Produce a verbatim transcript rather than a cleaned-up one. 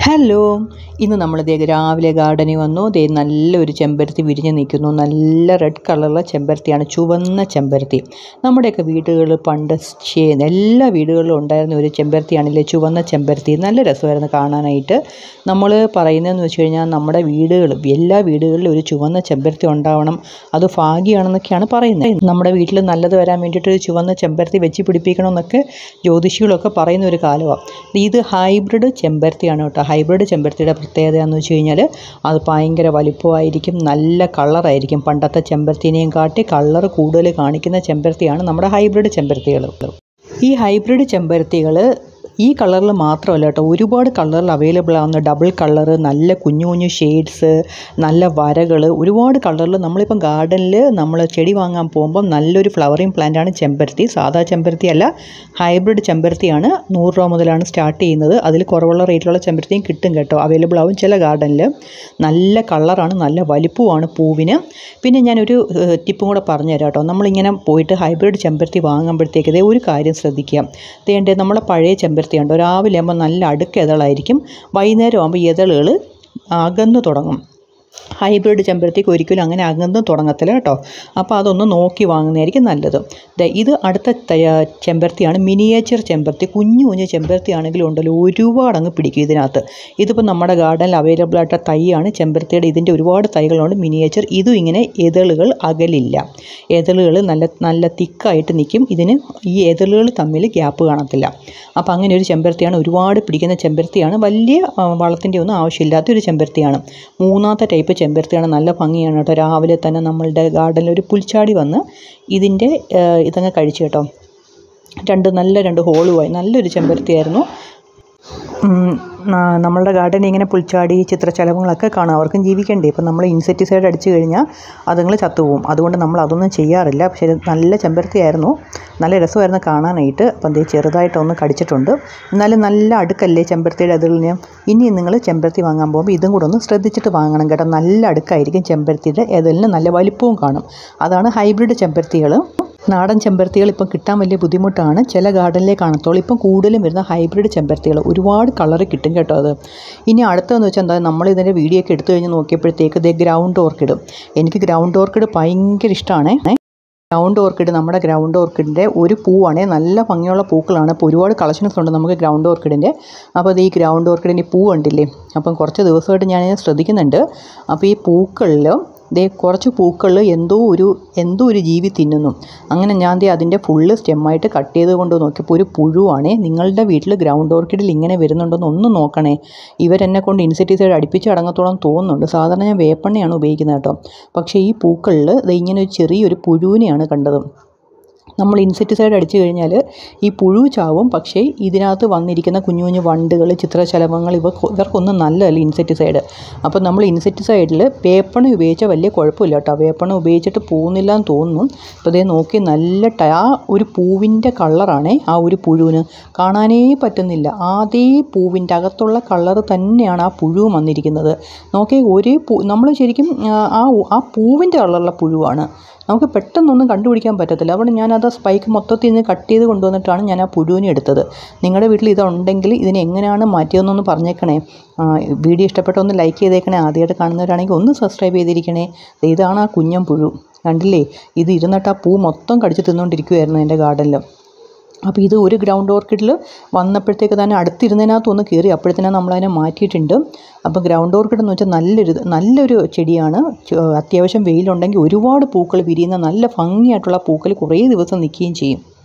Hello, ഇന്ന് നമ്മൾ ദേ രാവിലെ ഗാർഡനിൽ വന്നു. ദേ നല്ലൊരു ചെമ്പരത്തി വിരിഞ്ഞ് നിൽക്കുന്നു. നല്ല റെഡ് കളറുള്ള ചെമ്പരത്തിയാണ്, ചുവന്ന ചെമ്പരത്തി. നമ്മുടെയൊക്കെ വീടുകളിൽ പണ്ട് എല്ലാ വീടുകളിലും ഉണ്ടായിരുന്ന ഒരു ചെമ്പരത്തിയാണല്ലേ ചുവന്ന ചെമ്പരത്തി. നല്ല രസമായിരുന്നു കാണാനായിട്ട്. നമ്മൾ പറയുന്നതെന്ന് വെച്ച് കഴിഞ്ഞാൽ നമ്മുടെ വീടുകൾ എല്ലാ വീടുകളിലും ഒരു ചുവന്ന ചെമ്പരത്തി ഉണ്ടാവണം, അത് ഭാഗ്യമാണെന്നൊക്കെയാണ് പറയുന്നത്. നമ്മുടെ വീട്ടിൽ നല്ലത് വരാൻ വേണ്ടിയിട്ട് ഒരു ചുവന്ന ചെമ്പരത്തി വെച്ച് പിടിപ്പിക്കണമെന്നൊക്കെ ജ്യോതിഷികളൊക്കെ പറയുന്ന ഒരു കാലമാണ്. ഇത് ഹൈബ്രിഡ് ചെമ്പരത്തിയാണ് കേട്ടോ. ഹൈബ്രിഡ് ചെമ്പരത്തിയുടെ പ്രത്യേകത എന്ന് വെച്ച് കഴിഞ്ഞാൽ അത് ഭയങ്കര വലിപ്പമായിരിക്കും, നല്ല കളറായിരിക്കും. പണ്ടത്തെ ചെമ്പരത്തിനെയും കാട്ടി കളർ കൂടുതൽ കാണിക്കുന്ന ചെമ്പരത്തിയാണ് നമ്മുടെ ഹൈബ്രിഡ് ചെമ്പരത്തികൾ. ഈ ഹൈബ്രിഡ് ചെമ്പരത്തികൾ ഈ കളറിൽ മാത്രമല്ല കേട്ടോ, ഒരുപാട് കളറിൽ അവൈലബിൾ ആവുന്ന ഡബിൾ കളറ്, നല്ല കുഞ്ഞു കുഞ്ഞു ഷെയ്ഡ്സ്, നല്ല വരകൾ, ഒരുപാട് കളറിൽ. നമ്മളിപ്പം ഗാർഡനിൽ നമ്മൾ ചെടി വാങ്ങാൻ പോകുമ്പം നല്ലൊരു ഫ്ലവറിങ് പ്ലാന്റാണ് ചെമ്പരത്തി. സാധാ ചെമ്പരത്തി അല്ല, ഹൈബ്രിഡ് ചെമ്പരത്തിയാണ്. നൂറ് രൂപ മുതലാണ് സ്റ്റാർട്ട് ചെയ്യുന്നത്. അതിൽ കുറവുള്ള റേറ്റിലുള്ള ചെമ്പരത്തിയും കിട്ടും കേട്ടോ, അവൈലബിൾ ആവും ചില ഗാർഡനിൽ. നല്ല കളറാണ്, നല്ല വലിപ്പമാണ് പൂവിന്. പിന്നെ ഞാനൊരു ടിപ്പും കൂടെ പറഞ്ഞുതരാം കേട്ടോ. നമ്മളിങ്ങനെ പോയിട്ട് ഹൈബ്രിഡ് ചെമ്പരത്തി വാങ്ങുമ്പോഴത്തേക്ക് ഇതേ ഒരു കാര്യം ശ്രദ്ധിക്കുക. തേണ്ടേ നമ്മളെ പഴയ ചെമ്പരത്തി ഉണ്ട്, രാവിലെ ആകുമ്പോൾ നല്ല അടുക്ക് ഇതളായിരിക്കും, വൈകുന്നേരം ആകുമ്പോൾ ഇതളുകൾ അകന്നു തുടങ്ങും. ഹൈബ്രിഡ് ചെമ്പരത്തിക്ക് ഒരിക്കലും അങ്ങനെ അകന്ന് തുടങ്ങത്തില്ല കേട്ടോ. അപ്പോൾ അതൊന്ന് നോക്കി വാങ്ങുന്നതായിരിക്കും നല്ലത്. ഇത് അടുത്ത ചെമ്പരത്തിയാണ്, മിനിയേച്ചർ ചെമ്പരത്തി. കുഞ്ഞു കുഞ്ഞു ചെമ്പരത്തി ആണെങ്കിലും ഉണ്ടല്ലോ, ഒരുപാട് അങ്ങ് പിടിക്കും ഇതിനകത്ത്. ഇതിപ്പോൾ നമ്മുടെ ഗാർഡനിൽ അവൈലബിൾ ആയിട്ട് തൈയാണ് ചെമ്പരത്തിയുടെ. ഇതിൻ്റെ ഒരുപാട് തൈകളുണ്ട് മിനിയേച്ചർ. ഇതും ഇങ്ങനെ എതളുകൾ അകലില്ല, എതളുകൾ നല്ല നല്ല തിക്കായിട്ട് നിൽക്കും. ഇതിന് ഈ എതളുകൾ തമ്മിൽ ഗ്യാപ്പ് കാണത്തില്ല. അപ്പോൾ അങ്ങനെ ഒരു ചെമ്പരത്തിയാണ്, ഒരുപാട് പിടിക്കുന്ന ചെമ്പരത്തിയാണ്. വലിയ വളത്തിൻ്റെ ഒന്നും ആവശ്യമില്ലാത്തൊരു ചെമ്പരത്തിയാണ്. മൂന്നാമത്തെ ടൈപ്പ് ചെമ്പരത്തിയാണ്, നല്ല ഭംഗിയാണ് കേട്ടോ. രാവിലെ തന്നെ നമ്മളുടെ ഗാർഡനിൽ ഒരു പുൽച്ചാടി വന്ന് ഇതിൻ്റെ ഇതങ്ങ് കഴിച്ചു കേട്ടോ. രണ്ട് നല്ല രണ്ട് ഹോളുമായി നല്ലൊരു ചെമ്പരത്തിയായിരുന്നു. നമ്മളുടെ ഗാർഡനിൽ ഇങ്ങനെ പുൽച്ചാടി ചിത്രശലഭങ്ങളൊക്കെ കാണാം, അവർക്കും ജീവിക്കണ്ടേ. ഇപ്പം നമ്മൾ ഇൻസെക്ടിസൈഡ് അടിച്ചു കഴിഞ്ഞാൽ അതുങ്ങൾ ചത്തുപോകും. അതുകൊണ്ട് നമ്മൾ അതൊന്നും ചെയ്യാറില്ല. പക്ഷേ നല്ല ചെമ്പരത്തിയായിരുന്നു, നല്ല രസമായിരുന്നു കാണാനായിട്ട്. അപ്പം അതേ ചെറുതായിട്ടൊന്ന് കടിച്ചിട്ടുണ്ട്, എന്നാലും നല്ല അടുക്കല്ലേ ചെമ്പരത്തിയുടെ അതിലിന്. ഇനി നിങ്ങൾ ചെമ്പരത്തി വാങ്ങാൻ പോകുമ്പോൾ ഇതും കൂടെ ഒന്ന് ശ്രദ്ധിച്ചിട്ട് വാങ്ങണം കേട്ടോ. നല്ല അടുക്കായിരിക്കും ചെമ്പരത്തിയുടെ അതിലിന്, നല്ല വലിപ്പവും കാണും. അതാണ് ഹൈബ്രിഡ് ചെമ്പരത്തികൾ. നാടൻ ചെമ്പരത്തികൾ ഇപ്പം കിട്ടാൻ വലിയ ബുദ്ധിമുട്ടാണ്, ചില ഗാർഡനിലേ കാണത്തുള്ളൂ. ഇപ്പം കൂടുതലും വരുന്ന ഹൈബ്രിഡ് ചെമ്പരത്തികൾ, ഒരുപാട് കളറ് കിട്ടും കേട്ടോ അത്. ഇനി അടുത്തതെന്ന് വെച്ചാൽ എന്താ, നമ്മളിതിൻ്റെ വീഡിയോ ഒക്കെ എടുത്തു കഴിഞ്ഞ് നോക്കിയപ്പോഴത്തേക്ക് ഇതേ ഗ്രൗണ്ട് ഓർക്കിഡ്. എനിക്ക് ഗ്രൗണ്ട് ഓർക്കിഡ് ഭയങ്കര ഇഷ്ടമാണ്. ഗ്രൗണ്ട് ഓർക്കിഡ് നമ്മുടെ ഗ്രൗണ്ട് ഓർക്കിഡിൻ്റെ ഒരു പൂവാണേ, നല്ല ഭംഗിയുള്ള പൂക്കളാണ്. ഇപ്പോൾ ഒരുപാട് കളക്ഷൻസ് ഉണ്ട് നമുക്ക് ഗ്രൗണ്ട് ഓർക്കിഡിൻ്റെ. അപ്പോൾ അത് ഈ ഗ്രൗണ്ട് ഓർക്കിഡിൻ്റെ പൂ കണ്ടില്ലേ, അപ്പം കുറച്ച് ദിവസമായിട്ട് ഞാൻ ശ്രദ്ധിക്കുന്നുണ്ട്. അപ്പോൾ ഈ പൂക്കളിൽ ദേ കുറച്ച് പൂക്കളിൽ എന്തോ ഒരു എന്തോ ഒരു ജീവി തിന്നുന്നു. അങ്ങനെ ഞാൻ ദേ അതിൻ്റെ ഫുള്ള് സ്റ്റെമ്മായിട്ട് കട്ട് ചെയ്ത് കൊണ്ട് നോക്കിയപ്പോൾ ഒരു പുഴുവാണേ. നിങ്ങളുടെ വീട്ടിൽ ഗ്രൗണ്ട് ഓർക്കിഡിൽ ഇങ്ങനെ വരുന്നുണ്ടോയെന്ന് ഒന്ന് നോക്കണേ. ഇവരെന്നെ കൊണ്ട് ഇൻസെക്ടിസൈഡ് അടുപ്പിച്ച് അടങ്ങത്തോളം തോന്നുന്നുണ്ട്. സാധാരണ ഞാൻ വേപ്പെണ്ണയാണ് ഉപയോഗിക്കുന്നത് കേട്ടോ. പക്ഷേ ഈ പൂക്കളിൽ ദേ ഇങ്ങനെ ഒരു ചെറിയൊരു പുഴുവിനെയാണ് കണ്ടത്. നമ്മൾ ഇൻസെക്ടിസൈഡ് അടിച്ചു കഴിഞ്ഞാൽ ഈ പുഴു ചാവും, പക്ഷേ ഇതിനകത്ത് വന്നിരിക്കുന്ന കുഞ്ഞു കുഞ്ഞു വണ്ടുകൾ, ചിത്രശലഭങ്ങൾ, ഇവ ഇവർക്കൊന്നും നല്ലതല്ല ഇൻസെക്ടിസൈഡ്. അപ്പോൾ നമ്മൾ ഇൻസെക്ടിസൈഡിൽ വേപ്പെണ്ണ ഉപയോഗിച്ചാൽ വലിയ കുഴപ്പമില്ല കേട്ടോ. വേപ്പെണ്ണ ഉപയോഗിച്ചിട്ട് പോകുന്നില്ല എന്ന് തോന്നുന്നു. അപ്പോൾ അതേ നോക്കി നല്ല ട ആ ഒരു പൂവിൻ്റെ കളറാണേ ആ ഒരു പുഴുവിന്, കാണാനേ പറ്റുന്നില്ല. അതേ പൂവിൻ്റെ അകത്തുള്ള കളറ് തന്നെയാണ് ആ പുഴുവും വന്നിരിക്കുന്നത്. നോക്കി ഒരേ പൂ, നമ്മൾ ശരിക്കും ആ ആ പൂവിൻ്റെ കളറുള്ള പുഴുവാണ്, നമുക്ക് പെട്ടെന്നൊന്നും കണ്ടുപിടിക്കാൻ പറ്റത്തില്ല. അവിടെ ഞാനത് സ്പൈക്ക് മൊത്തത്തിൽ നിന്ന് കട്ട് ചെയ്ത് കൊണ്ടുവന്നിട്ടാണ് ഞാൻ ആ പുഴുവിനെ എടുത്തത്. നിങ്ങളുടെ വീട്ടിൽ ഇതുണ്ടെങ്കിൽ ഇതിനെ എങ്ങനെയാണ് മാറ്റിയതെന്നൊന്ന് പറഞ്ഞേക്കണേ. വീഡിയോ ഇഷ്ടപ്പെട്ട ഒന്ന് ലൈക്ക് ചെയ്തേക്കണേ. ആദ്യമായിട്ട് കാണുന്നവരാണെങ്കിൽ ഒന്ന് സബ്സ്ക്രൈബ് ചെയ്തിരിക്കണേ. ഇതാണ് ആ കുഞ്ഞൻ പുഴു, കണ്ടില്ലേ? ഇത് ഇരുന്നിട്ട് ആ പൂ മൊത്തം കടിച്ച് തിന്നുകൊണ്ടിരിക്കുമായിരുന്നു എൻ്റെ ഗാർഡനിൽ. അപ്പോൾ ഇത് ഒരു ഗ്രൗണ്ട് ഓർക്കിഡിൽ വന്നപ്പോഴത്തേക്ക് തന്നെ അടുത്തിരുന്നതിനകത്തൊന്ന് കയറി, അപ്പോഴത്തേനും നമ്മളതിനെ മാറ്റിയിട്ടുണ്ട്. അപ്പോൾ ഗ്രൗണ്ട് ഓർക്കിഡ് എന്ന് വെച്ചാൽ നല്ലൊരു നല്ലൊരു ചെടിയാണ്. അത്യാവശ്യം വെയിലുണ്ടെങ്കിൽ ഒരുപാട് പൂക്കൾ വിരിയുന്ന നല്ല ഭംഗിയായിട്ടുള്ള പൂക്കൾ കുറേ ദിവസം നിൽക്കുകയും ചെയ്യും.